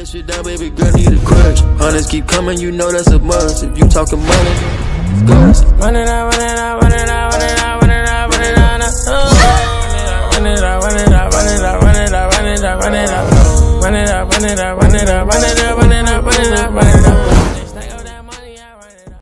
that shit down, baby girl, need a crush. Hunters keep coming, you know that's a must. If you talking money, it's guts. Run it out, run it out, run it out, run it out, run it out, run it out, run it out, run it out, run it out, run it out, run it out, run it out, run it out, run it out, run it out, run it out, run it out, run it out, run it out, run it out.